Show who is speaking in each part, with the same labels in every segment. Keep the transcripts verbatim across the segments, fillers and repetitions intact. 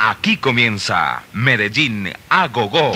Speaker 1: Aquí comienza Medellín a Gogó.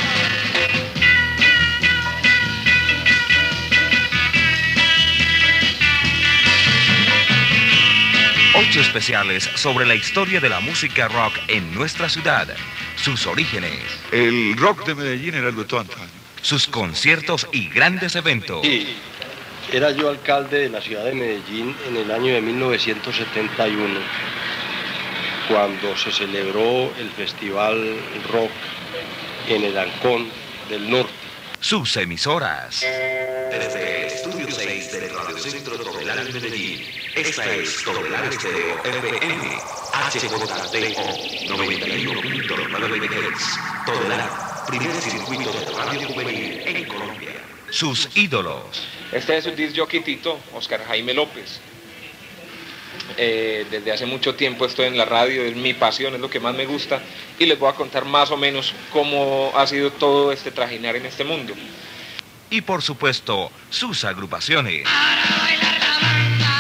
Speaker 1: Ocho especiales sobre la historia de la música rock en nuestra ciudad, sus orígenes.
Speaker 2: El rock de Medellín era el de todo antaño.
Speaker 1: Sus conciertos y grandes eventos.
Speaker 3: Sí, era yo alcalde de la ciudad de Medellín en el año de mil novecientos setenta y uno, cuando se celebró el festival rock en el Ancón del Norte.
Speaker 1: Sus emisoras.
Speaker 4: Desde el Estudio seis del Radiocentro Tobelar de Medellín, esta es Tobelar Estéreo F M, H J D O noventa y uno punto nueve megahertz. Tobelar, primer circuito de radio juvenil en Colombia.
Speaker 1: Sus ídolos.
Speaker 5: Este es su disc jockey Tito, Oscar Jaime López. Eh, desde hace mucho tiempo estoy en la radio, es mi pasión, es lo que más me gusta, y les voy a contar más o menos cómo ha sido todo este trajinar en este mundo.
Speaker 1: Y por supuesto, sus agrupaciones.
Speaker 6: Para bailar la banda,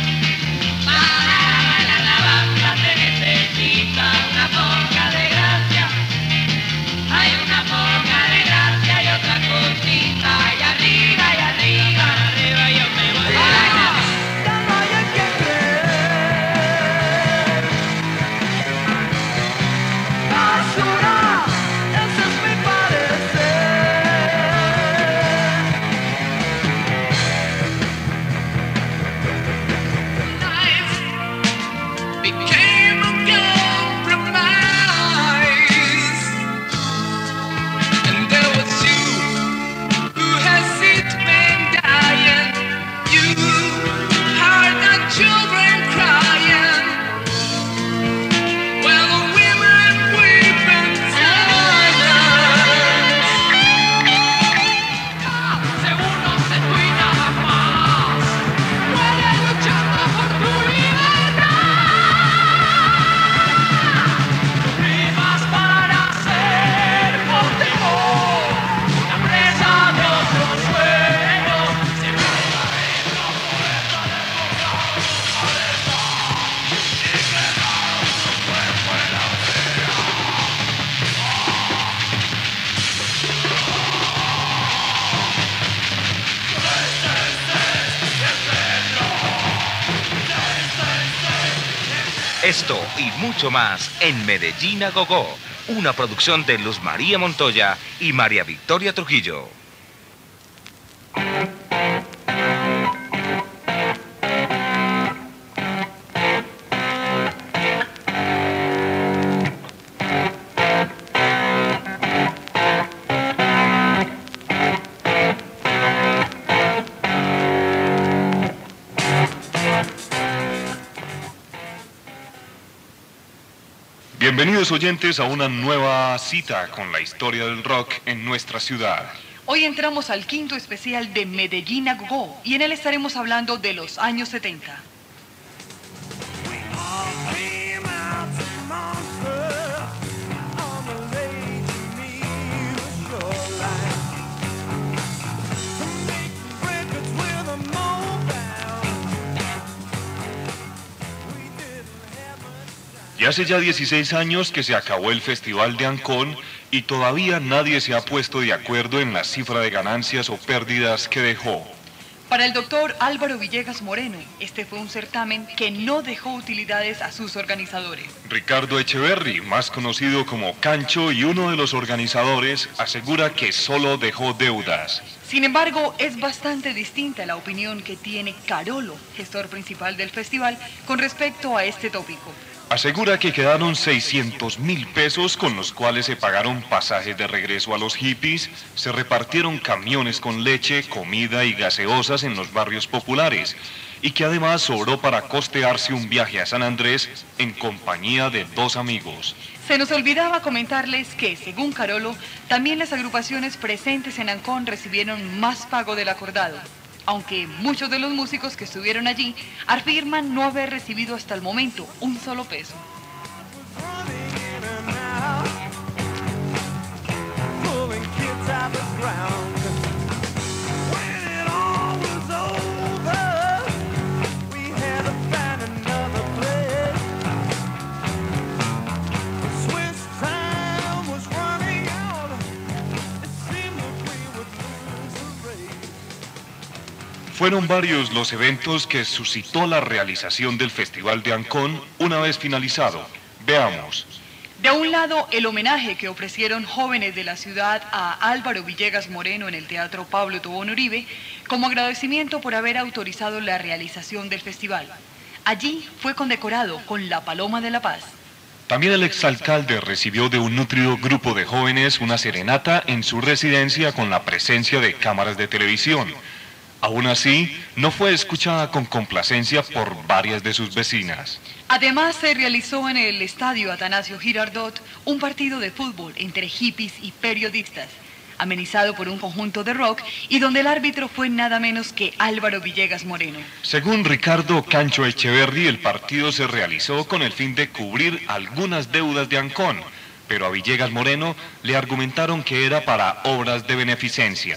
Speaker 6: para bailar la banda se necesita una poca de gracia. Hay una poca de gracia y otra cosita, y arriba, y arriba, arriba yo me voy.
Speaker 1: Esto y mucho más en Medellín a Gogó, una producción de Luz María Montoya y María Victoria Trujillo.
Speaker 7: Bienvenidos oyentes a una nueva cita con la historia del rock en nuestra ciudad.
Speaker 8: Hoy entramos al quinto especial de Medellín a Gogó y en él estaremos hablando de los años setenta.
Speaker 7: Y hace ya dieciséis años que se acabó el Festival de Ancón y todavía nadie se ha puesto de acuerdo en la cifra de ganancias o pérdidas que dejó.
Speaker 8: Para el doctor Álvaro Villegas Moreno, este fue un certamen que no dejó utilidades a sus organizadores.
Speaker 7: Ricardo Echeverry, más conocido como Cancho y uno de los organizadores, asegura que solo dejó deudas.
Speaker 8: Sin embargo, es bastante distinta la opinión que tiene Carolo, gestor principal del festival, con respecto a este tópico.
Speaker 7: Asegura que quedaron seiscientos mil pesos con los cuales se pagaron pasajes de regreso a los hippies, se repartieron camiones con leche, comida y gaseosas en los barrios populares, y que además sobró para costearse un viaje a San Andrés en compañía de dos amigos.
Speaker 8: Se nos olvidaba comentarles que, según Carolo, también las agrupaciones presentes en Ancón recibieron más pago del acordado, aunque muchos de los músicos que estuvieron allí afirman no haber recibido hasta el momento un solo peso.
Speaker 7: Fueron varios los eventos que suscitó la realización del Festival de Ancón una vez finalizado. Veamos.
Speaker 8: De un lado, el homenaje que ofrecieron jóvenes de la ciudad a Álvaro Villegas Moreno en el Teatro Pablo Tobón Uribe como agradecimiento por haber autorizado la realización del festival. Allí fue condecorado con la Paloma de la Paz.
Speaker 7: También el exalcalde recibió de un nutrido grupo de jóvenes una serenata en su residencia con la presencia de cámaras de televisión. Aún así, no fue escuchada con complacencia por varias de sus vecinas.
Speaker 8: Además, se realizó en el estadio Atanasio Girardot un partido de fútbol entre hippies y periodistas, amenizado por un conjunto de rock y donde el árbitro fue nada menos que Álvaro Villegas Moreno.
Speaker 7: Según Ricardo Cancho Echeverri, el partido se realizó con el fin de cubrir algunas deudas de Ancón, pero a Villegas Moreno le argumentaron que era para obras de beneficencia.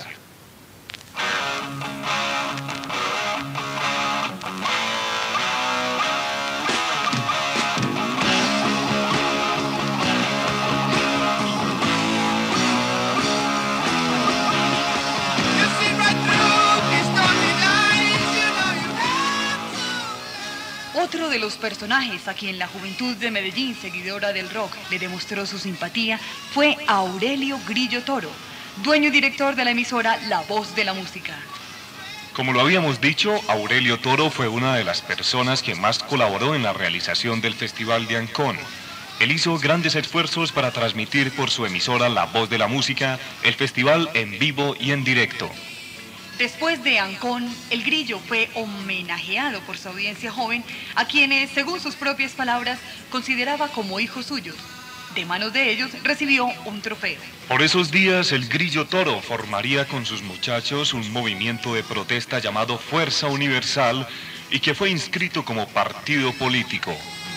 Speaker 8: Otro de los personajes a quien la juventud de Medellín, seguidora del rock, le demostró su simpatía fue Aurelio Grillo Toro, dueño y director de la emisora La Voz de la Música.
Speaker 7: Como lo habíamos dicho, Aurelio Toro fue una de las personas que más colaboró en la realización del Festival de Ancón. Él hizo grandes esfuerzos para transmitir por su emisora La Voz de la Música el festival en vivo y en directo.
Speaker 8: Después de Ancón, el Grillo fue homenajeado por su audiencia joven, a quienes, según sus propias palabras, consideraba como hijos suyos. De manos de ellos recibió un trofeo.
Speaker 7: Por esos días, el Grillo Toro formaría con sus muchachos un movimiento de protesta llamado Fuerza Universal y que fue inscrito como partido político.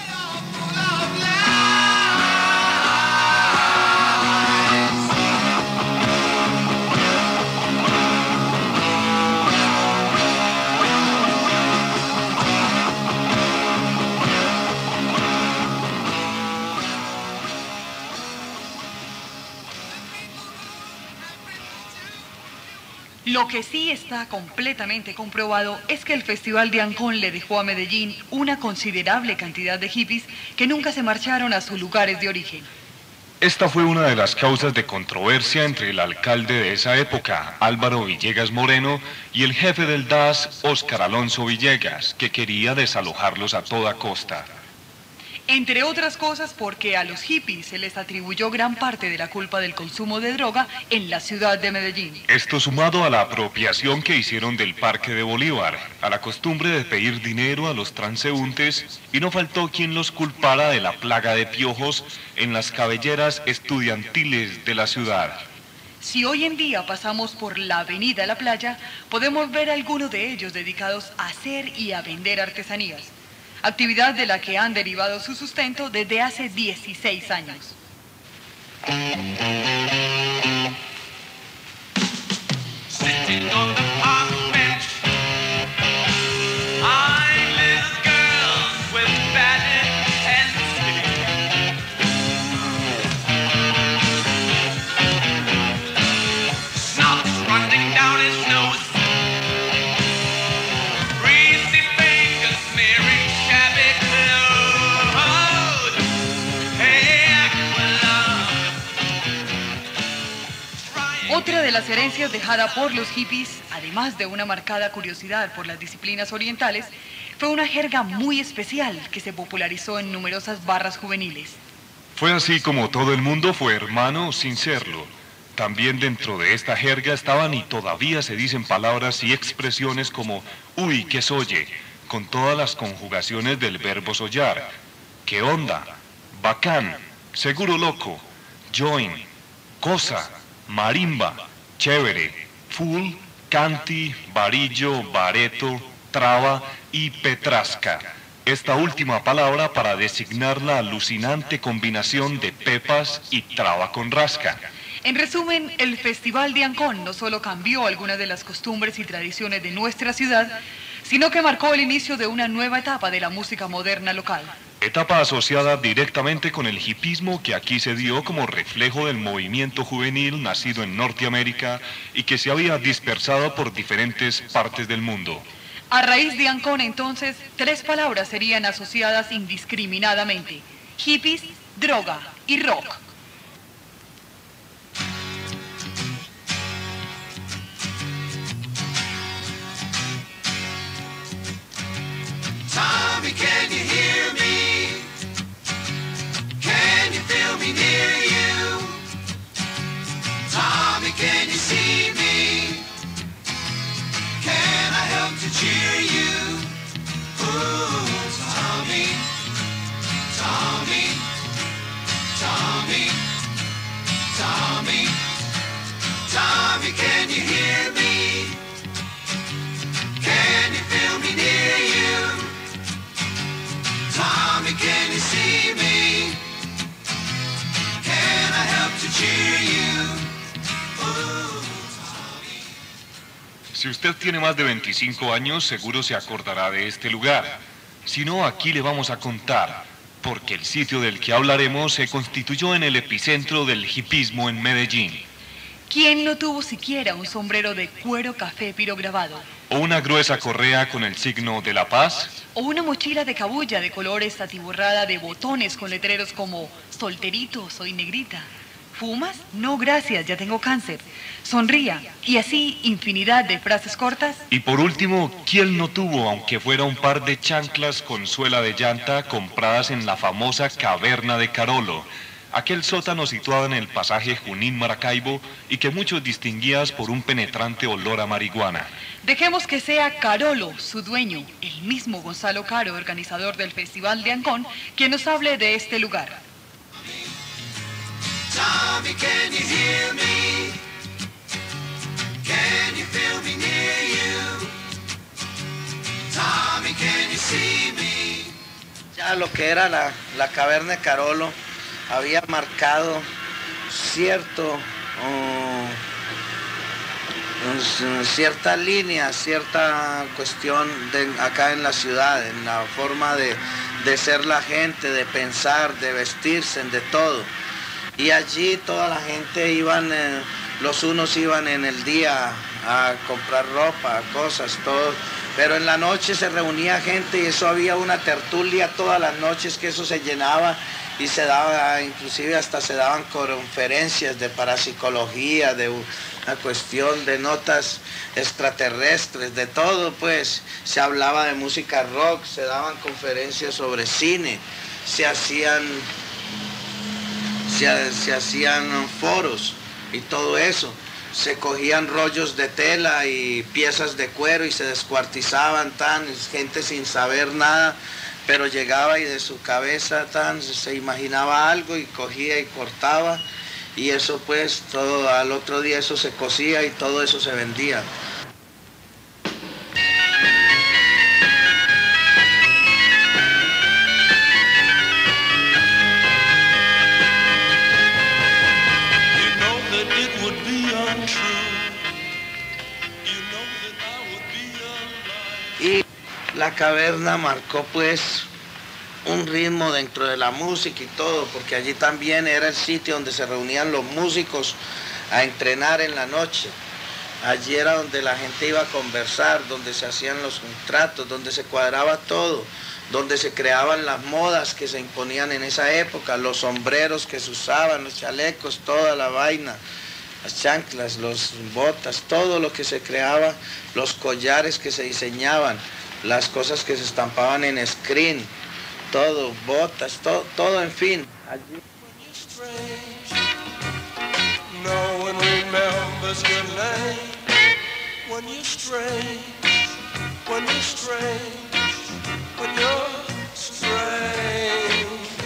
Speaker 8: Lo que sí está completamente comprobado es que el Festival de Ancón le dejó a Medellín una considerable cantidad de hippies que nunca se marcharon a sus lugares de origen.
Speaker 7: Esta fue una de las causas de controversia entre el alcalde de esa época, Álvaro Villegas Moreno, y el jefe del D A S, Óscar Alonso Villegas, que quería desalojarlos a toda costa.
Speaker 8: Entre otras cosas porque a los hippies se les atribuyó gran parte de la culpa del consumo de droga en la ciudad de Medellín.
Speaker 7: Esto sumado a la apropiación que hicieron del Parque de Bolívar, a la costumbre de pedir dinero a los transeúntes, y no faltó quien los culpara de la plaga de piojos en las cabelleras estudiantiles de la ciudad.
Speaker 8: Si hoy en día pasamos por la avenida La Playa, podemos ver algunos de ellos dedicados a hacer y a vender artesanías, actividad de la que han derivado su sustento desde hace dieciséis años. Otra de las herencias dejada por los hippies, además de una marcada curiosidad por las disciplinas orientales, fue una jerga muy especial que se popularizó en numerosas barras juveniles.
Speaker 7: Fue así como todo el mundo fue hermano sin serlo. También dentro de esta jerga estaban y todavía se dicen palabras y expresiones como uy, que soye, con todas las conjugaciones del verbo sollar. ¿Qué onda? Bacán, seguro loco, join, cosa, marimba, chévere, full, canti, varillo, bareto, traba y petrasca. Esta última palabra para designar la alucinante combinación de pepas y traba con rasca.
Speaker 8: En resumen, el Festival de Ancón no solo cambió algunas de las costumbres y tradiciones de nuestra ciudad, sino que marcó el inicio de una nueva etapa de la música moderna local.
Speaker 7: Etapa asociada directamente con el hipismo que aquí se dio como reflejo del movimiento juvenil nacido en Norteamérica y que se había dispersado por diferentes partes del mundo.
Speaker 8: A raíz de Ancón, entonces, tres palabras serían asociadas indiscriminadamente: hippies, droga y rock.
Speaker 9: Tommy, can you hear me? Can you feel me near you? Tommy, can you see me? Can I help to cheer you? Ooh, Tommy, Tommy, Tommy, Tommy, Tommy, can you hear me? Can you feel me near you? Tommy, can you see me? Can I help to cheer you? Ooh, Tommy.
Speaker 7: Si usted tiene más de veinticinco años, seguro se acordará de este lugar. Si no, aquí le vamos a contar, porque el sitio del que hablaremos se constituyó en el epicentro del hipismo en Medellín.
Speaker 8: ¿Quién no tuvo siquiera un sombrero de cuero café pirograbado?
Speaker 7: O una gruesa correa con el signo de la paz.
Speaker 8: O una mochila de cabuya de colores atiborrada de botones con letreros como solterito, soy negrita. ¿Fumas? No, gracias, ya tengo cáncer. Sonría. Y así infinidad de frases cortas.
Speaker 7: Y por último, ¿quién no tuvo, aunque fuera un par de chanclas con suela de llanta compradas en la famosa Caverna de Carolo? Aquel sótano situado en el pasaje Junín-Maracaibo y que muchos distinguías por un penetrante olor a marihuana.
Speaker 8: Dejemos que sea Carolo, su dueño, el mismo Gonzalo Caro, organizador del Festival de Ancón, quien nos hable de este lugar.
Speaker 9: Tommy, can you hear me? Can you feel me near you? Tommy, can you see me?
Speaker 10: Ya lo que era la, la Caverna de Carolo había marcado cierto, uh, cierta línea, cierta cuestión de, acá en la ciudad, en la forma de, de ser la gente, de pensar, de vestirse, de todo. Y allí toda la gente iban, eh, los unos iban en el día a comprar ropa, cosas, todo. Pero en la noche se reunía gente y eso había una tertulia todas las noches que eso se llenaba. Y se daba, inclusive hasta se daban conferencias de parapsicología, de una cuestión de notas extraterrestres, de todo, pues. Se hablaba de música rock, se daban conferencias sobre cine, se hacían, se, se hacían foros y todo eso. Se cogían rollos de tela y piezas de cuero y se descuartizaban, tan, gente sin saber nada. Pero llegaba y de su cabeza tan se imaginaba algo y cogía y cortaba y eso pues todo al otro día eso se cosía y todo eso se vendía. Y la caverna marcó pues un ritmo dentro de la música y todo, porque allí también era el sitio donde se reunían los músicos a entrenar en la noche. Allí era donde la gente iba a conversar, donde se hacían los contratos, donde se cuadraba todo, donde se creaban las modas que se imponían en esa época, los sombreros que se usaban, los chalecos, toda la vaina, las chanclas, las botas, todo lo que se creaba, los collares que se diseñaban, las cosas que se estampaban en screen, todo, botas, todo, todo en fin. Allí.
Speaker 9: No one remembers your name when you're strange, when you're strange, when you're strange.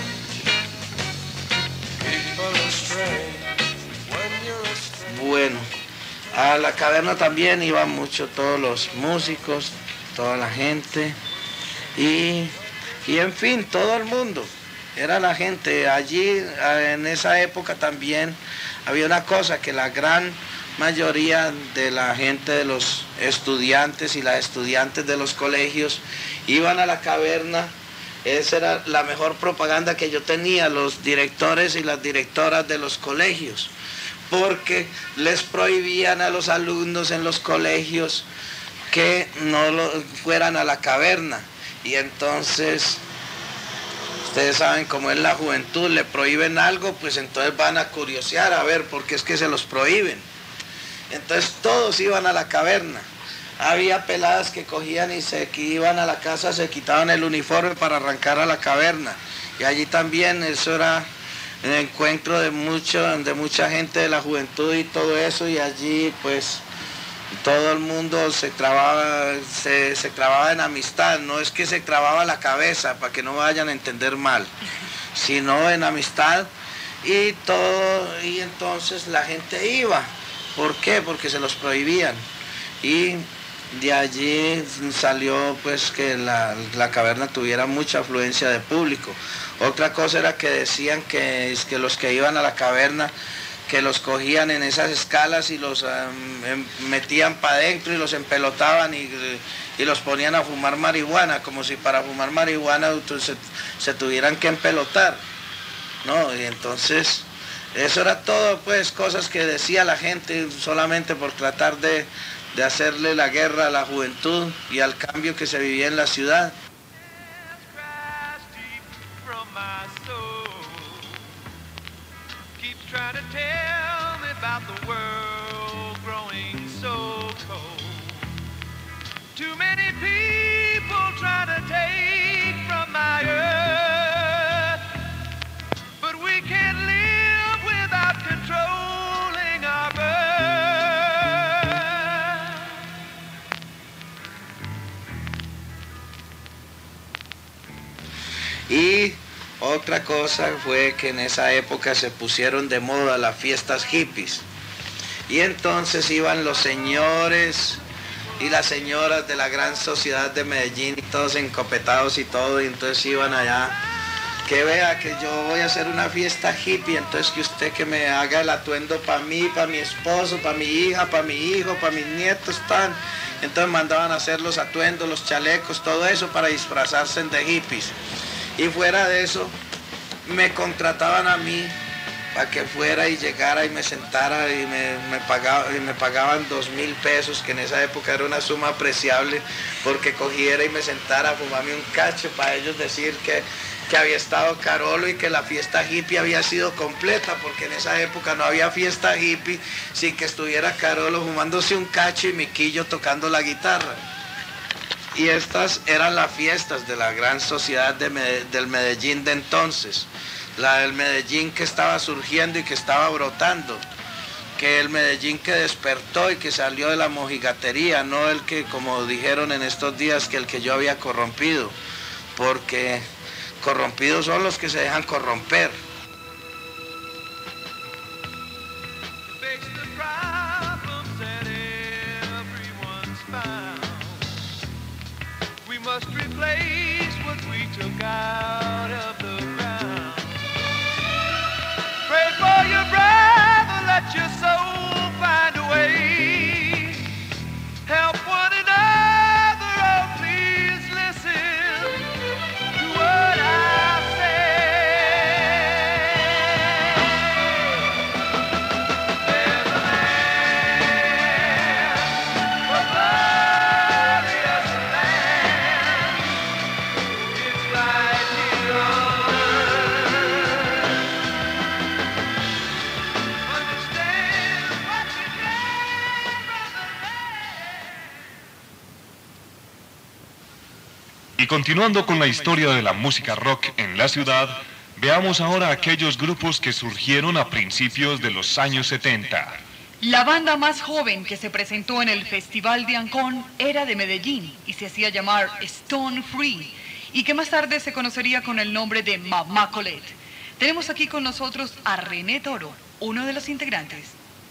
Speaker 9: People are strange when you're strange.
Speaker 10: Bueno, a la caverna también iban mucho todos los músicos, toda la gente y, y en fin, todo el mundo. Era la gente. Allí, en esa época también, había una cosa, que la gran mayoría de la gente, de los estudiantes y las estudiantes de los colegios, iban a la caverna Esa era la mejor propaganda que yo tenía, los directores y las directoras de los colegios, porque les prohibían a los alumnos en los colegios que no lo, fueran a la caverna. Y entonces, ustedes saben cómo es la juventud, le prohíben algo, pues entonces van a curiosear a ver por qué es que se los prohíben. Entonces todos iban a la caverna. Había peladas que cogían y se que iban a la casa, se quitaban el uniforme para arrancar a la caverna. Y allí también eso era un encuentro de, mucho, de mucha gente de la juventud y todo eso. Y allí pues todo el mundo se trababa, se, se trababa en amistad. No es que se trababa la cabeza, para que no vayan a entender mal, sino en amistad. Y todo, y entonces la gente iba. ¿Por qué? Porque se los prohibían. Y de allí salió pues que la, la caverna tuviera mucha afluencia de público. Otra cosa era que decían que, es que los que iban a la caverna, que los cogían en esas escalas y los um, metían para adentro y los empelotaban y, y los ponían a fumar marihuana, como si para fumar marihuana se, se tuvieran que empelotar, ¿no? Y entonces eso era todo, pues, cosas que decía la gente solamente por tratar de, de hacerle la guerra a la juventud y al cambio que se vivía en la ciudad. Y otra cosa fue que en esa época se pusieron de moda las fiestas hippies. Y entonces iban los señores y las señoras de la gran sociedad de Medellín, todos encopetados y todo, y entonces iban allá. Que vea que yo voy a hacer una fiesta hippie, entonces que usted que me haga el atuendo para mí, para mi esposo, para mi hija, para mi hijo, para mis nietos, tan. Entonces mandaban a hacer los atuendos, los chalecos, todo eso para disfrazarse de hippies. Y fuera de eso, me contrataban a mí para que fuera y llegara y me sentara y me, me, pagaba, y me pagaban dos mil pesos, que en esa época era una suma apreciable, porque cogiera y me sentara a fumarme un cacho para ellos decir que, que había estado Carolo y que la fiesta hippie había sido completa, porque en esa época no había fiesta hippie sin que estuviera Carolo fumándose un cacho y Miquillo tocando la guitarra. Y estas eran las fiestas de la gran sociedad de Medellín, del Medellín de entonces, la del Medellín que estaba surgiendo y que estaba brotando, que el Medellín que despertó y que salió de la mojigatería, no el que, como dijeron en estos días, que el que yo había corrompido, porque corrompidos son los que se dejan corromper.
Speaker 9: Must replace what we took out of the ground. Pray for your brother, let your soul find a way. Help one another, oh please listen to what I say. There's a land for glorious land. It's right here on earth. Understand what we can, brother.
Speaker 7: Y continuando con la historia de la música rock en la ciudad, veamos ahora aquellos grupos que surgieron a principios de los años setenta.
Speaker 8: La banda más joven que se presentó en el Festival de Ancón era de Medellín y se hacía llamar Stone Free, y que más tarde se conocería con el nombre de Mamá Colette. Tenemos aquí con nosotros a René Toro, uno de los integrantes.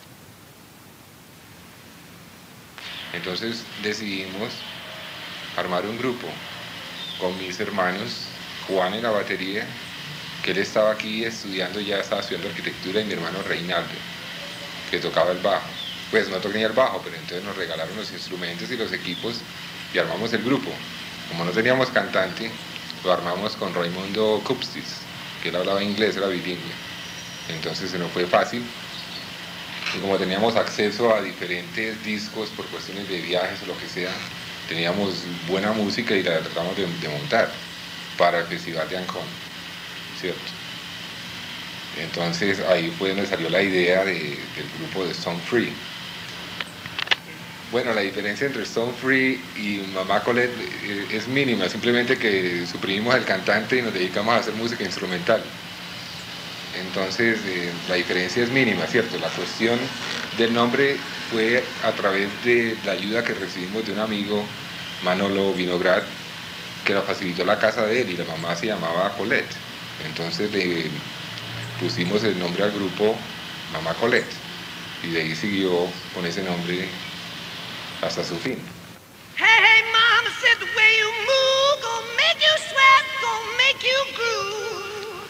Speaker 5: Entonces decidimos armar un grupo con mis hermanos, Juan en la batería, que él estaba aquí estudiando, ya estaba estudiando arquitectura, y mi hermano Reinaldo, que tocaba el bajo. Pues no tenía el bajo, pero entonces nos regalaron los instrumentos y los equipos y armamos el grupo. Como no teníamos cantante, lo armamos con Raimundo Kupstis, que él hablaba inglés, era bilingüe. Entonces se nos fue fácil. Y como teníamos acceso a diferentes discos por cuestiones de viajes o lo que sea, teníamos buena música y la tratamos de, de montar para el Festival de Ancón, ¿cierto? Entonces ahí fue donde salió la idea de, del grupo de Stone Free. Bueno, la diferencia entre Stone Free y Mamá Colette es mínima, simplemente que suprimimos el cantante y nos dedicamos a hacer música instrumental. Entonces eh, la diferencia es mínima, ¿cierto? La cuestión del nombre fue a través de la ayuda que recibimos de un amigo, Manolo Vinograd, que nos facilitó la casa de él y la mamá se llamaba Colette. Entonces le pusimos el nombre al grupo Mamá Colette y de ahí siguió con ese nombre hasta su fin.
Speaker 6: Hey, hey, mama said the way you move gonna make you sweat, gonna make you groove.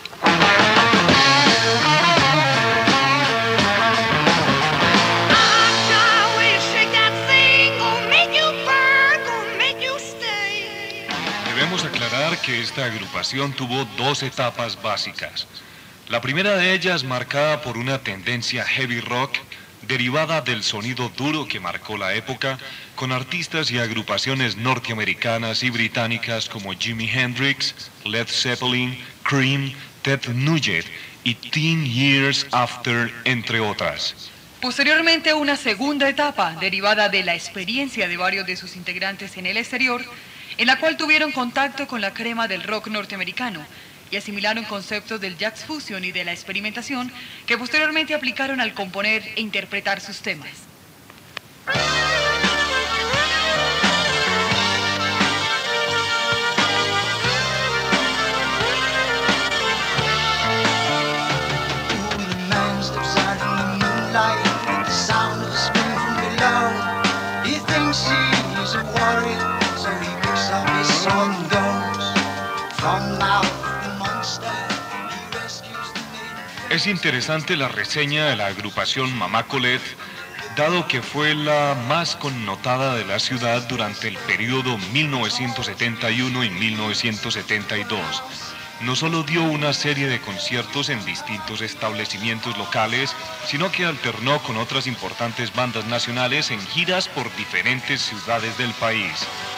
Speaker 6: Ah, the way you shake that thing gonna make you burn, gonna make you stay.
Speaker 7: Debemos aclarar que esta agrupación tuvo dos etapas básicas. La primera de ellas marcada por una tendencia heavy rock derivada del sonido duro que marcó la época, con artistas y agrupaciones norteamericanas y británicas como Jimi Hendrix, Led Zeppelin, Cream, Ted Nugent y Teen Years After, entre otras.
Speaker 8: Posteriormente, una segunda etapa derivada de la experiencia de varios de sus integrantes en el exterior, en la cual tuvieron contacto con la crema del rock norteamericano y asimilaron conceptos del jazz fusion y de la experimentación que posteriormente aplicaron al componer e interpretar sus temas.
Speaker 7: Es interesante la reseña de la agrupación Mamá Colette, dado que fue la más connotada de la ciudad durante el periodo mil novecientos setenta y uno y mil novecientos setenta y dos. No solo dio una serie de conciertos en distintos establecimientos locales, sino que alternó con otras importantes bandas nacionales en giras por diferentes ciudades del país.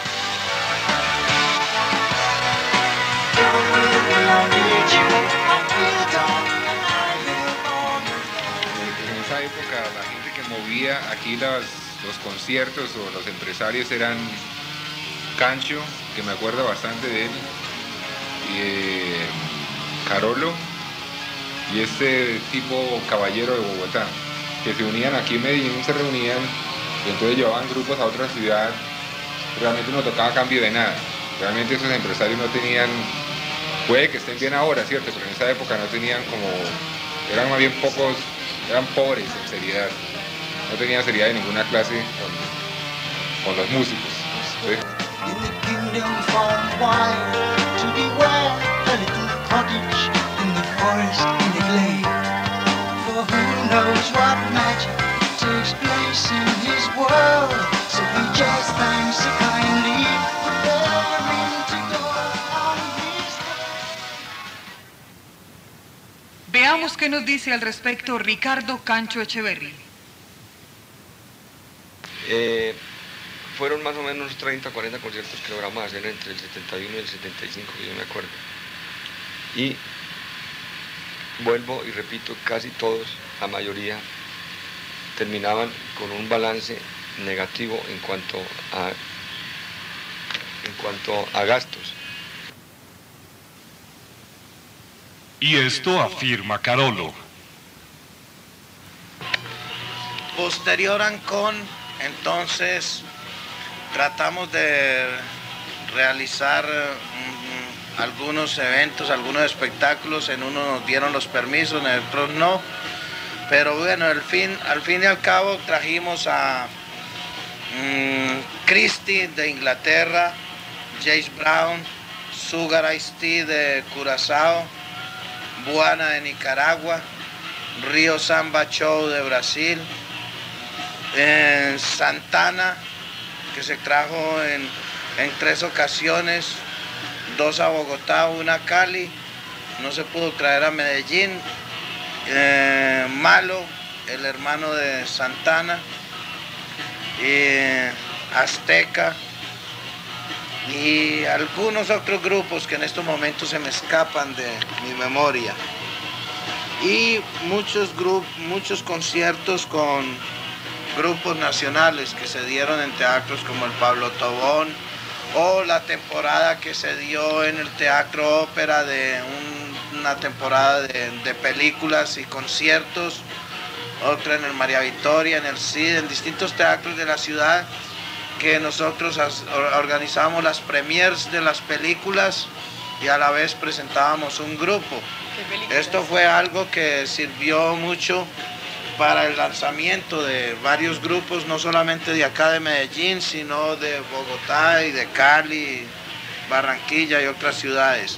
Speaker 5: En esa época la gente que movía aquí las, los conciertos o los empresarios eran Cancho, que me acuerdo bastante de él, y eh, Carolo y este tipo Caballero de Bogotá, que se unían aquí en Medellín, se reunían y entonces llevaban grupos a otra ciudad. Realmente no tocaba cambio de nada, realmente esos empresarios no tenían, puede que estén bien ahora, cierto, pero en esa época no tenían como, eran más bien pocos, eran pobres en seriedad, no tenían seriedad de ninguna clase con, con los músicos, ¿sí?
Speaker 8: Veamos qué nos dice al respecto Ricardo Cancho Echeverry.
Speaker 3: Eh, fueron más o menos treinta, cuarenta conciertos que logramos hacer entre el setenta y uno y el setenta y cinco, que yo me acuerdo. Y vuelvo y repito, casi todos, la mayoría, terminaban con un balance negativo en cuanto a, en cuanto a gastos.
Speaker 7: Y esto afirma Carolo.
Speaker 10: Posterior a Ancón, entonces tratamos de realizar mm, algunos eventos, algunos espectáculos. En uno nos dieron los permisos, en el otro no. Pero bueno, al fin, al fin y al cabo trajimos a mmm, Christie de Inglaterra, James Brown, Sugar Ice Tea de Curazao, Buana de Nicaragua, Río Samba Show de Brasil, eh, Santana, que se trajo en, en tres ocasiones, dos a Bogotá, una a Cali, no se pudo traer a Medellín. Eh, Malo, el hermano de Santana, y Azteca y algunos otros grupos que en estos momentos se me escapan de mi memoria, y muchos grupos, muchos conciertos con grupos nacionales que se dieron en teatros como el Pablo Tobón, o la temporada que se dio en el Teatro Ópera de un, una temporada de, de películas y conciertos, otra en el María Victoria, en el C I D, en distintos teatros de la ciudad, que nosotros organizábamos las premiers de las películas y a la vez presentábamos un grupo. Esto fue algo que sirvió mucho para el lanzamiento de varios grupos, no solamente de acá de Medellín, sino de Bogotá y de Cali, Barranquilla y otras ciudades.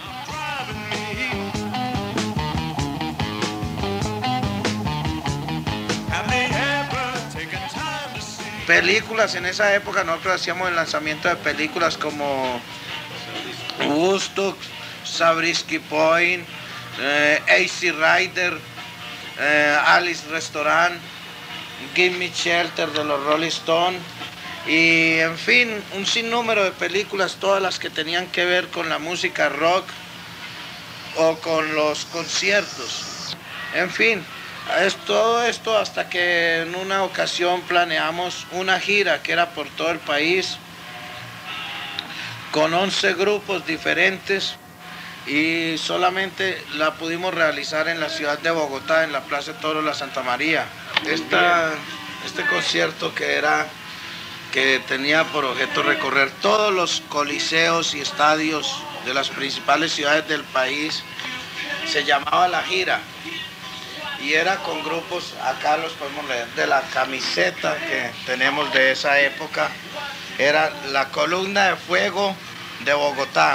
Speaker 10: Películas, en esa época nosotros hacíamos el lanzamiento de películas como Woodstock, Zabriskie Point, eh, A C Rider, eh, Alice Restaurant, Give Me Shelter de los Rolling Stones, y en fin, un sinnúmero de películas, todas las que tenían que ver con la música rock o con los conciertos. En fin, es todo esto hasta que en una ocasión planeamos una gira que era por todo el país con once grupos diferentes, y solamente la pudimos realizar en la ciudad de Bogotá, en la Plaza de Toros La Santa María. Esta, este concierto que era que tenía por objeto recorrer todos los coliseos y estadios de las principales ciudades del país, se llamaba La Gira, y era con grupos, acá los podemos leer, de la camiseta que tenemos de esa época, era la Columna de Fuego de Bogotá,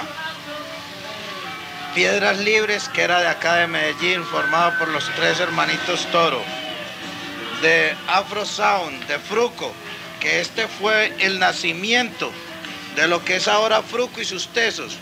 Speaker 10: Piedras Libres, que era de acá de Medellín, formado por los tres hermanitos Toro, de Afro Sound, de Fruco, que este fue el nacimiento de lo que es ahora Fruco y sus tesos.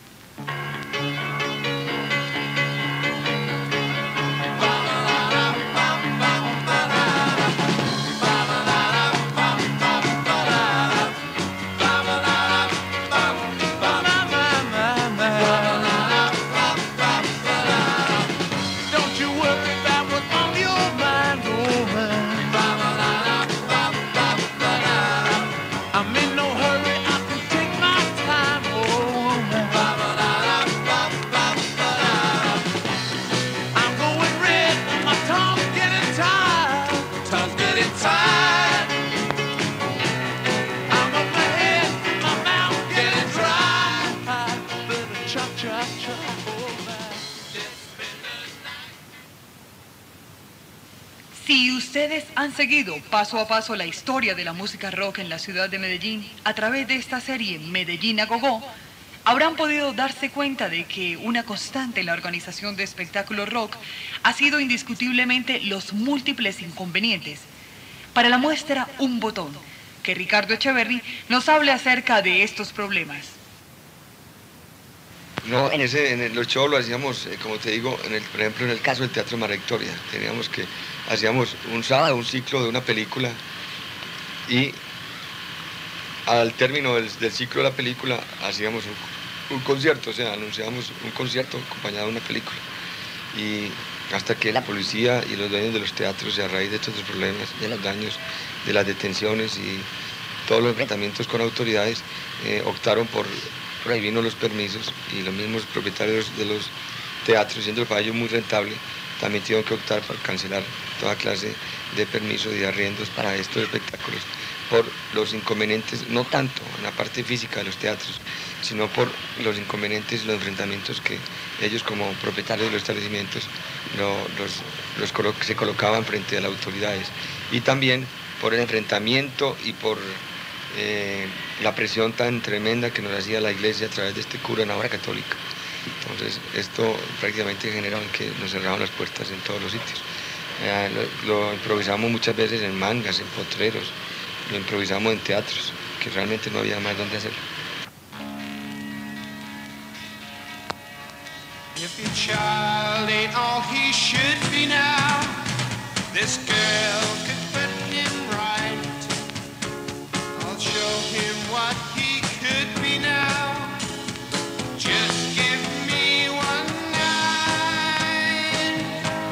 Speaker 8: Si ustedes han seguido paso a paso la historia de la música rock en la ciudad de Medellín a través de esta serie Medellín a Gogó, habrán podido darse cuenta de que una constante en la organización de espectáculos rock ha sido indiscutiblemente los múltiples inconvenientes. Para la muestra, un botón, que Ricardo Echeverry nos hable acerca de estos problemas.
Speaker 11: No, en, ese, en el, los shows lo hacíamos, eh, como te digo, en el, por ejemplo, en el caso del Teatro María Victoria, teníamos que, hacíamos un sábado, un ciclo de una película, y al término del, del ciclo de la película hacíamos un, un concierto, o sea, anunciábamos un concierto acompañado de una película. Y hasta que la policía y los dueños de los teatros, y a raíz de estos problemas, de los daños, de las detenciones y todos los enfrentamientos con autoridades, eh, optaron por prohibirnos los permisos, y los mismos propietarios de los teatros, siendo para ellos muy rentable, también tuvieron que optar por cancelar toda clase de permisos y de arriendos para estos espectáculos, por los inconvenientes, no tanto en la parte física de los teatros, sino por los inconvenientes y los enfrentamientos que ellos, como propietarios de los establecimientos, lo, los, los colo se colocaban frente a las autoridades, y también por el enfrentamiento y por eh, la presión tan tremenda que nos hacía la iglesia a través de este cura en ahora católica. Entonces esto prácticamente generaba que nos cerraban las puertas en todos los sitios. Eh, lo, lo improvisamos muchas veces en mangas, en potreros, lo improvisamos en teatros, que realmente no había más dónde hacerlo.
Speaker 9: ain't all he should be now. This girl could put him right. I'll show him what he could be now. Just give me one night.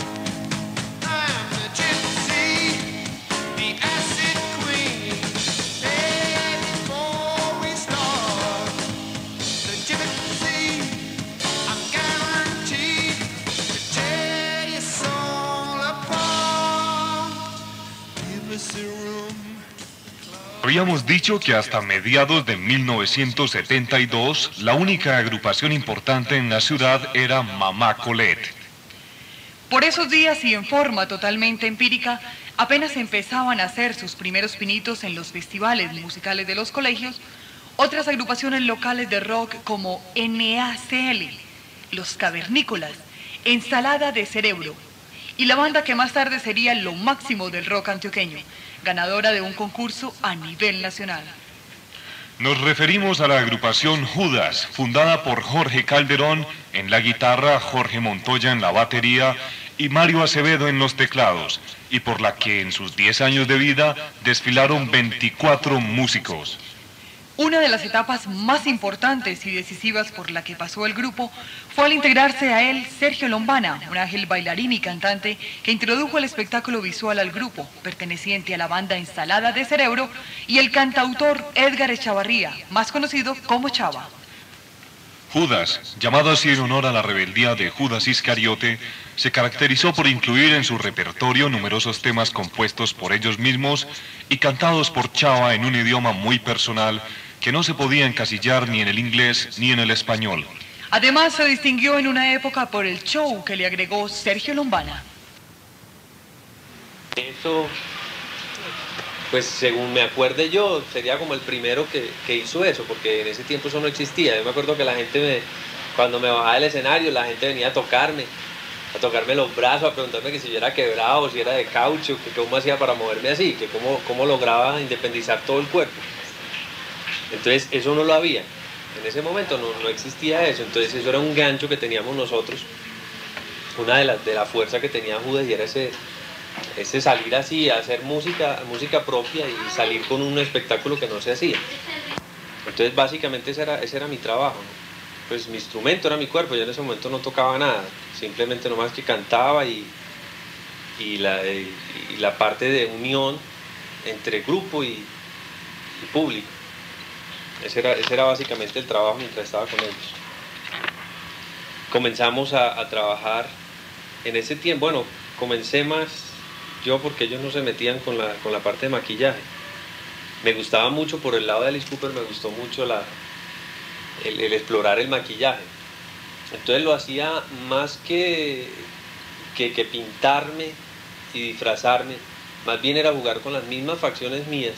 Speaker 9: I'm the gypsy, the acid queen. Hey, before we start, the gypsy, I'm guaranteed to tear your soul apart. Give us a room.
Speaker 7: Habíamos dicho que hasta mediados de mil novecientos setenta y dos, la única agrupación importante en la ciudad era Mamá Colette.
Speaker 8: Por esos días y en forma totalmente empírica, apenas empezaban a hacer sus primeros pinitos en los festivales musicales de los colegios, otras agrupaciones locales de rock como N A C L, Los Cavernícolas, Ensalada de Cerebro, y la banda que más tarde sería lo máximo del rock antioqueño, ganadora de un concurso a nivel nacional.
Speaker 7: Nos referimos a la agrupación Judas, fundada por Jorge Calderón en la guitarra, Jorge Montoya en la batería y Mario Acevedo en los teclados, y por la que en sus diez años de vida desfilaron veinticuatro músicos.
Speaker 8: Una de las etapas más importantes y decisivas por la que pasó el grupo fue al integrarse a él Sergio Lombana, un ángel bailarín y cantante que introdujo el espectáculo visual al grupo, perteneciente a la banda Ensalada de Cerebro, y el cantautor Edgar Echavarría, más conocido como Chava.
Speaker 7: Judas, llamado así en honor a la rebeldía de Judas Iscariote, se caracterizó por incluir en su repertorio numerosos temas compuestos por ellos mismos y cantados por Chava en un idioma muy personal que no se podía encasillar ni en el inglés ni en el español.
Speaker 8: Además, se distinguió en una época por el show que le agregó Sergio Lombana.
Speaker 12: Eso, pues según me acuerde yo, sería como el primero que, que hizo eso, porque en ese tiempo eso no existía. Yo me acuerdo que la gente, me, cuando me bajaba del escenario, la gente venía a tocarme, a tocarme los brazos, a preguntarme que si yo era quebrado, si era de caucho, que cómo hacía para moverme así, que cómo, cómo lograba independizar todo el cuerpo. Entonces eso no lo había, en ese momento no, no existía eso, entonces eso era un gancho que teníamos nosotros, una de las de la fuerza que tenía Judas, y era ese, ese salir así, a hacer música, música propia y salir con un espectáculo que no se hacía. Entonces básicamente ese era, ese era mi trabajo, ¿no? Pues mi instrumento era mi cuerpo, yo en ese momento no tocaba nada, simplemente nomás que cantaba y, y, la, y, y la parte de unión entre grupo y, y público. Ese era, ese era básicamente el trabajo mientras estaba con ellos. Comenzamos a, a trabajar en ese tiempo. Bueno, comencé más yo porque ellos no se metían con la, con la parte de maquillaje. Me gustaba mucho por el lado de Alice Cooper, me gustó mucho la, el, el explorar el maquillaje. Entonces lo hacía más que, que, que pintarme y disfrazarme, más bien era jugar con las mismas facciones mías,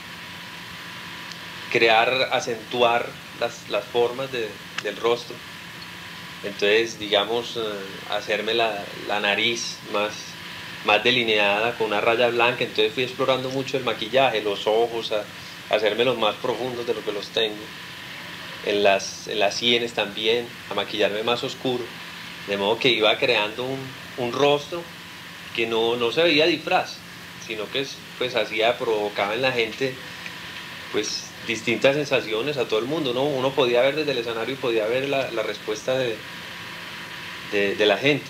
Speaker 12: crear, acentuar las, las formas de, del rostro. Entonces, digamos, uh, hacerme la, la nariz más, más delineada con una raya blanca. Entonces fui explorando mucho el maquillaje, los ojos, a, a hacerme los más profundos de lo que los tengo. En las, en las sienes también, a maquillarme más oscuro. De modo que iba creando un, un rostro que no, no se veía disfraz, sino que pues hacía, provocaba en la gente pues distintas sensaciones a todo el mundo, ¿no? Uno podía ver desde el escenario y podía ver la, la respuesta de, de, de la gente.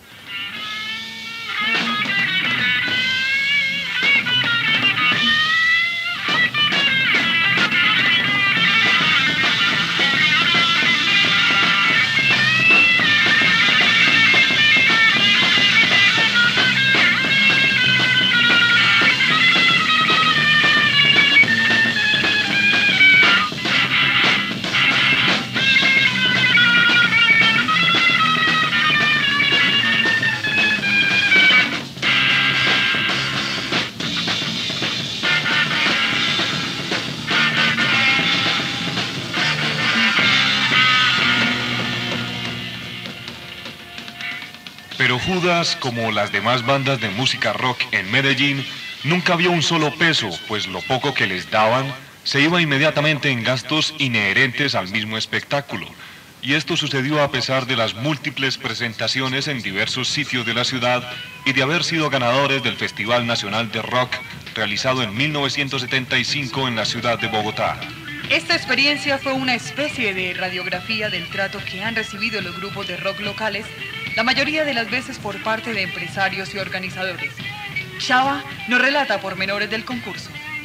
Speaker 7: Pero Judas, como las demás bandas de música rock en Medellín, nunca vio un solo peso, pues lo poco que les daban se iba inmediatamente en gastos inherentes al mismo espectáculo. Y esto sucedió a pesar de las múltiples presentaciones en diversos sitios de la ciudad y de haber sido ganadores del Festival Nacional de Rock realizado en mil novecientos setenta y cinco en la ciudad de Bogotá.
Speaker 8: Esta experiencia fue una especie de radiografía del trato que han recibido los grupos de rock locales, la mayoría de las veces por parte de empresarios y organizadores. Chava nos relata pormenores del concurso.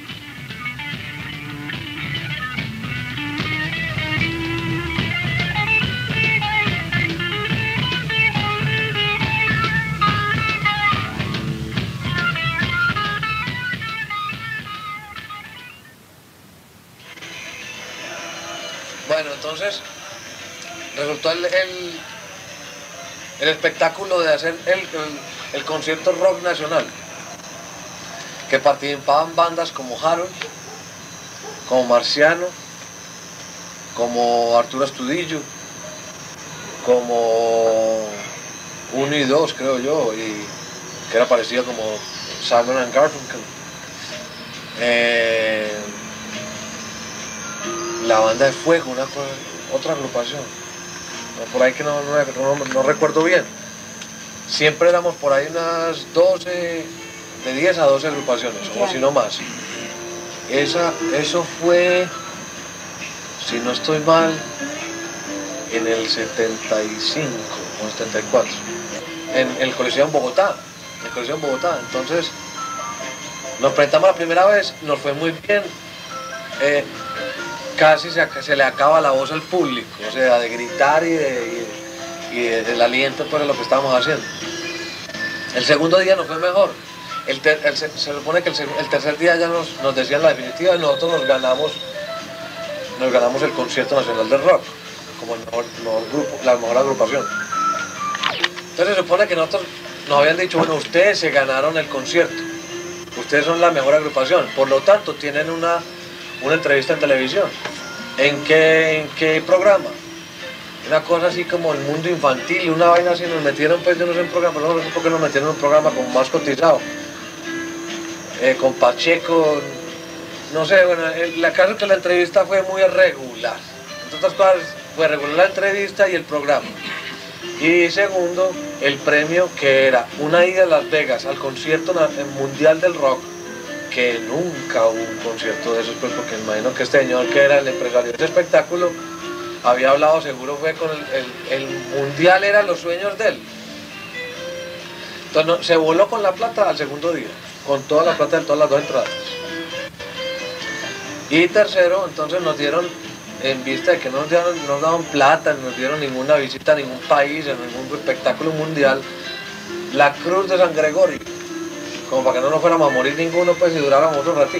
Speaker 10: Bueno, entonces resultó el, el, el espectáculo de hacer el, el, el concierto rock nacional, que participaban bandas como Harold, como Marciano, como Arturo Astudillo, como uno y dos creo yo, y que era parecido como Simon and Garfunkel. Eh, la banda de Fuego, una, otra agrupación, por ahí que no, no, no, no recuerdo bien. Siempre éramos por ahí unas doce, de diez a doce agrupaciones, o si no más. Esa, eso fue, si no estoy mal, en el setenta y cinco o setenta y cuatro, en el Coliseo en Bogotá, en el Coliseo en Bogotá. Entonces, nos presentamos la primera vez, nos fue muy bien. Eh, casi se, se le acaba la voz al público, o sea, de gritar y, de, y, y de, del aliento por lo que estábamos haciendo. El segundo día nos fue mejor. El ter, el, se, se supone que el, el tercer día ya nos, nos decían la definitiva y nosotros nos ganamos, nos ganamos el Concierto Nacional del Rock, como el mejor, mejor grupo, la mejor agrupación. Entonces se supone que nosotros nos habían dicho, bueno, ustedes se ganaron el concierto, ustedes son la mejor agrupación, por lo tanto tienen una una entrevista en televisión. ¿En qué, en qué programa? Una cosa así como el mundo infantil, una vaina así, nos metieron, pues yo no sé, un programa, no sé por qué nos metieron en un programa como más cotizado, eh, con Pacheco, no sé, bueno, la caso es que la entrevista fue muy irregular. Entre otras cosas, fue regular la entrevista y el programa. Y segundo, el premio, que era una ida a Las Vegas al concierto mundial del rock, que nunca hubo un concierto de esos, pues porque imagino que este señor, que era el empresario de ese espectáculo, había hablado, seguro fue con el, el, el mundial, eran los sueños de él. Entonces no, se voló con la plata al segundo día, con toda la plata de todas las dos entradas. Y tercero, entonces nos dieron, en vista de que no nos, dieron, no nos daban plata, no nos dieron ninguna visita a ningún país, a ningún espectáculo mundial, la Cruz de San Gregorio, como para que no nos fuéramos a morir ninguno, pues, y duráramos otro ratito.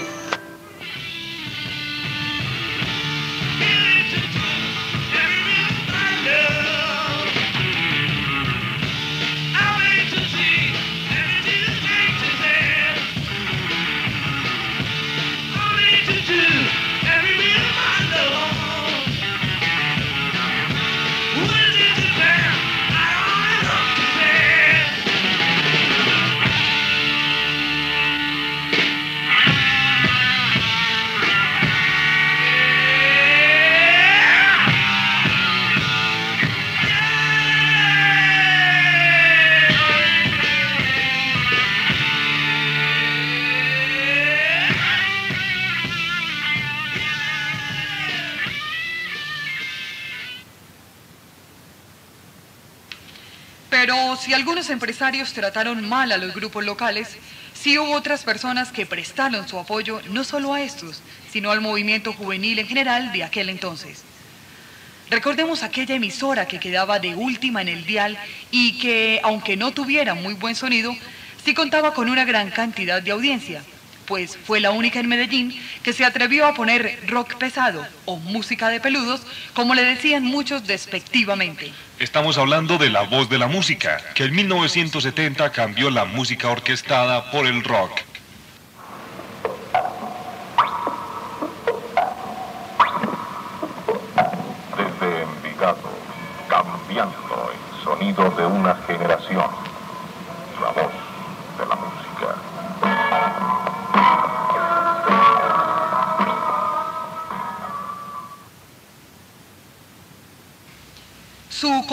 Speaker 8: Pero si algunos empresarios trataron mal a los grupos locales, sí hubo otras personas que prestaron su apoyo no solo a estos, sino al movimiento juvenil en general de aquel entonces. Recordemos aquella emisora que quedaba de última en el dial y que, aunque no tuviera muy buen sonido, sí contaba con una gran cantidad de audiencia, pues fue la única en Medellín que se atrevió a poner rock pesado o música de peludos, como le decían muchos despectivamente.
Speaker 7: Estamos hablando de La Voz de la Música, que en mil novecientos setenta cambió la música orquestada por el rock.
Speaker 13: Desde Envigado, cambiando el sonido de una generación, La Voz de la Música.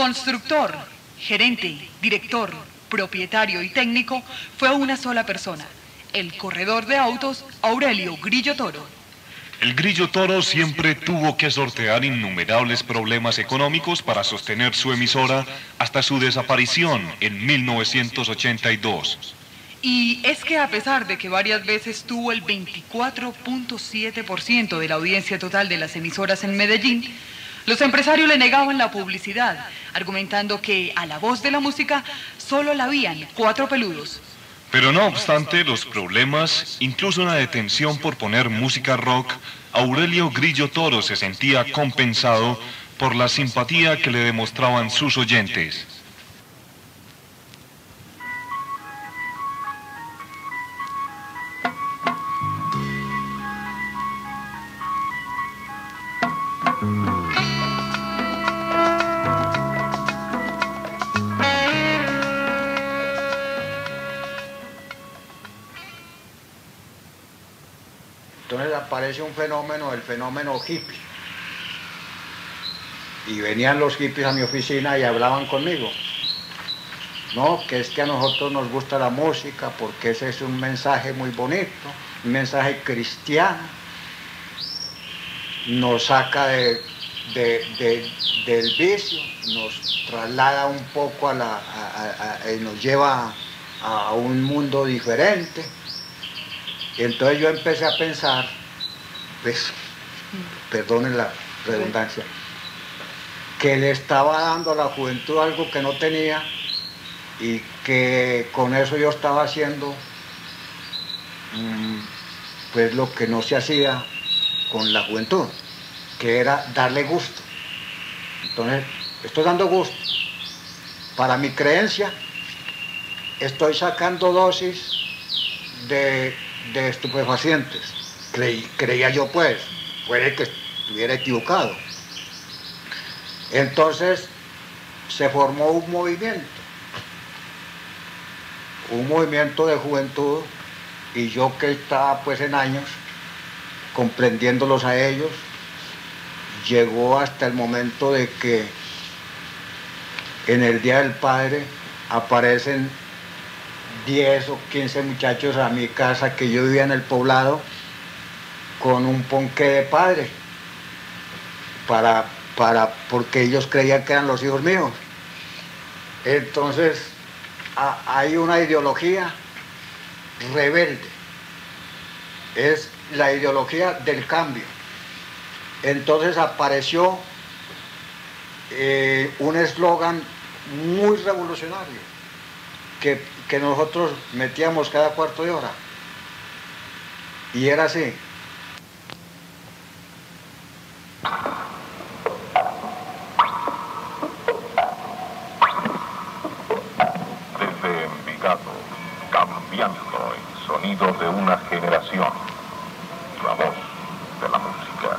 Speaker 8: constructor, gerente, director, propietario y técnico fue una sola persona, el corredor de autos Aurelio Grillo Toro.
Speaker 7: El Grillo Toro siempre tuvo que sortear innumerables problemas económicos para sostener su emisora hasta su desaparición en mil novecientos ochenta y dos.
Speaker 8: Y es que a pesar de que varias veces tuvo el veinticuatro punto siete por ciento de la audiencia total de las emisoras en Medellín, los empresarios le negaban la publicidad, argumentando que a la voz de la música solo la habían cuatro peludos.
Speaker 7: Pero no obstante los problemas, incluso una detención por poner música rock, Aurelio Grillo Toro se sentía compensado por la simpatía que le demostraban sus oyentes.
Speaker 14: Entonces aparece un fenómeno, el fenómeno hippie. Y venían los hippies a mi oficina y hablaban conmigo. No, que es que a nosotros nos gusta la música porque ese es un mensaje muy bonito, un mensaje cristiano. Nos saca de, de, de, del vicio, nos traslada un poco a la, a, a, a, nos lleva a, a un mundo diferente. Y entonces yo empecé a pensar, pues, perdonen la redundancia, que le estaba dando a la juventud algo que no tenía y que con eso yo estaba haciendo mmm, pues lo que no se hacía con la juventud, que era darle gusto. Entonces, estoy dando gusto. Para mi creencia, estoy sacando dosis de... de estupefacientes, Creí, creía yo pues, puede que estuviera equivocado. Entonces se formó un movimiento, un movimiento de juventud, y yo que estaba pues en años, comprendiéndolos a ellos, llegó hasta el momento de que en el Día del Padre aparecen diez o quince muchachos a mi casa, que yo vivía en el poblado, con un ponqué de padre, para, para, porque ellos creían que eran los hijos míos. Entonces a, hay una ideología rebelde, es la ideología del cambio. Entonces apareció eh, un eslogan muy revolucionario, que que nosotros metíamos cada cuarto de hora, y era así:
Speaker 13: desde Envigado, cambiando el sonido de una generación, la voz de la música.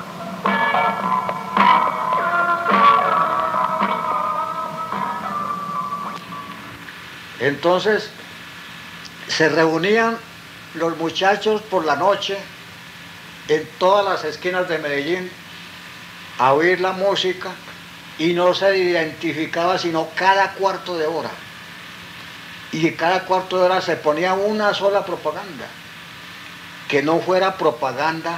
Speaker 14: Entonces se reunían los muchachos por la noche en todas las esquinas de Medellín a oír la música, y no se identificaba sino cada cuarto de hora, y cada cuarto de hora se ponía una sola propaganda, que no fuera propaganda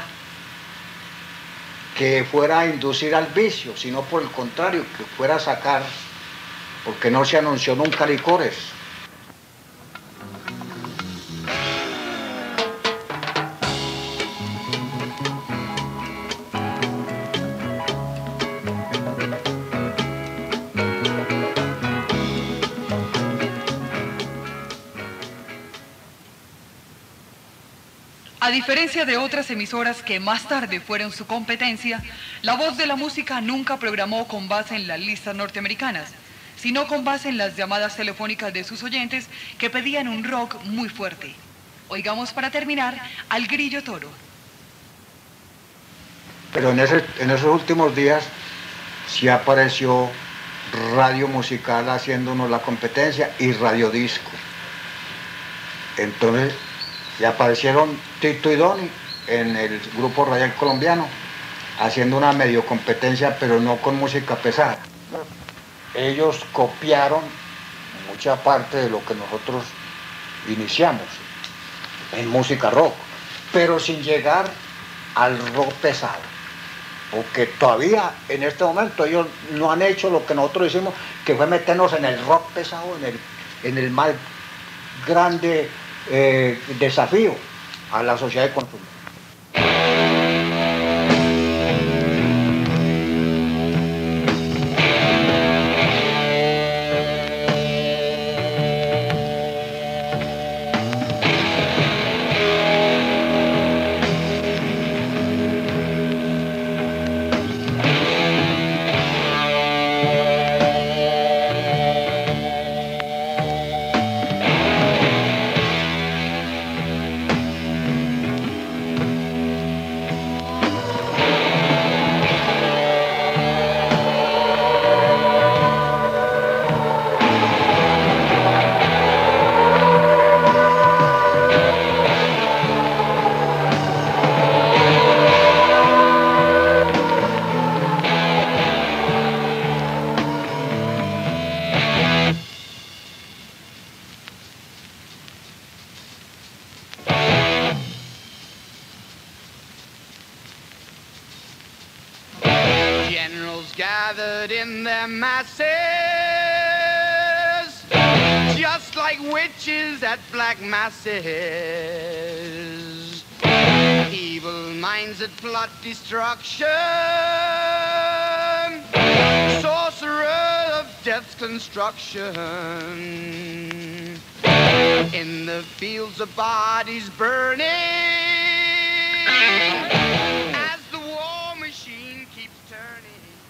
Speaker 14: que fuera a inducir al vicio, sino por el contrario, que fuera a sacar, porque no se anunció nunca licores.
Speaker 8: A diferencia de otras emisoras que más tarde fueron su competencia, La Voz de la Música nunca programó con base en las listas norteamericanas, sino con base en las llamadas telefónicas de sus oyentes que pedían un rock muy fuerte. Oigamos para terminar al Grillo Toro.
Speaker 14: Pero en, ese, en esos últimos días sí apareció Radio Musical haciéndonos la competencia, y Radio Disco. Entonces y aparecieron Tito y Doni en el grupo radial colombiano, haciendo una medio competencia, pero no con música pesada. ellos copiaron mucha parte de lo que nosotros iniciamos en música rock, pero sin llegar al rock pesado, porque todavía en este momento ellos no han hecho lo que nosotros hicimos, que fue meternos en el rock pesado, en el, en el más grande eh, desafío a la sociedad de consumo.
Speaker 9: Gathered in their masses, just like witches at black masses, evil minds that plot destruction, sorcerer of death's construction, in the fields of bodies burning, as the war machine keeps turning.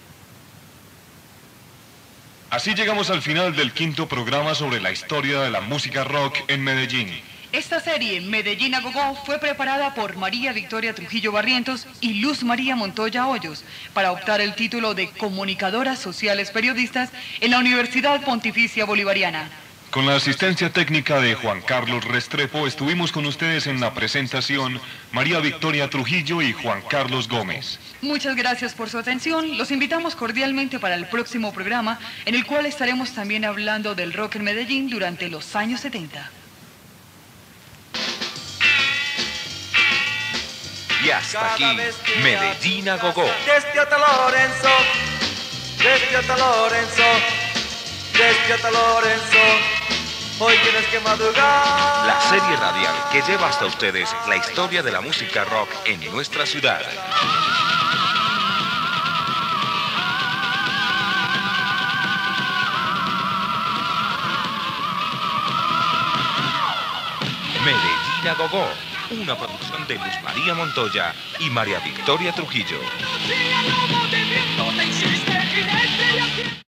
Speaker 7: Así llegamos al final del quinto programa sobre la historia de la música rock en Medellín.
Speaker 8: Esta serie, Medellín a Gogó, fue preparada por María Victoria Trujillo Barrientos y Luz María Montoya Hoyos para optar el título de Comunicadoras Sociales Periodistas en la Universidad Pontificia Bolivariana.
Speaker 7: Con la asistencia técnica de Juan Carlos Restrepo, estuvimos con ustedes en la presentación María Victoria Trujillo y Juan Carlos Gómez.
Speaker 8: Muchas gracias por su atención. Los invitamos cordialmente para el próximo programa, en el cual estaremos también hablando del rock en Medellín durante los años setenta.
Speaker 1: Y hasta aquí, Medellín a Gogó.
Speaker 9: Despierta Lorenzo, despierta Lorenzo, despierta Lorenzo, hoy tienes que madrugar.
Speaker 1: La serie radial que lleva hasta ustedes la historia de la música rock en nuestra ciudad. Medellín a Gogó, una producción de Luz María Montoya y María Victoria Trujillo.